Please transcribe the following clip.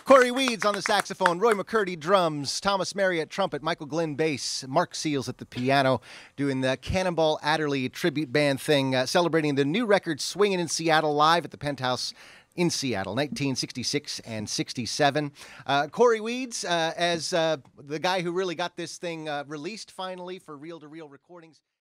Cory Weeds on the saxophone, Roy McCurdy drums, Thomas Marriott trumpet, Michael Glynn bass, Marc Seales at the piano, doing the Cannonball Adderley tribute band thing, celebrating the new record Swingin In Seattle live at the Penthouse in Seattle, 1966 and 67. Cory Weeds, as the guy who really got this thing released finally for reel-to-reel recordings.